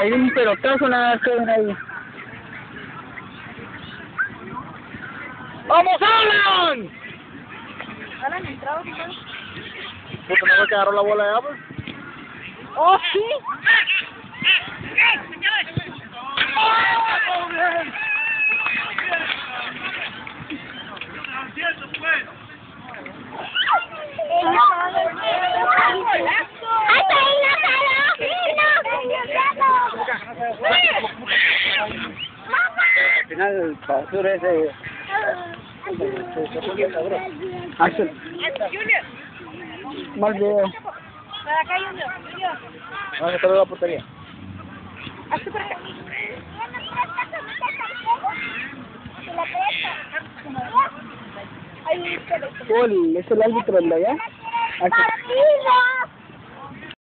Hay un pelotazo nada que ver ahí. ¡Vamos, Alan! ¿Alan entrado, entonces? Puta, ¿no fue que agarró la bola de Apple? ¡Oh, sí! Al final, basura ese... Axel. Más video. Para acá, Junior. Vamos a estar en la portería. Hazte para acá. Paul, ¿es el árbitro de allá? Axel.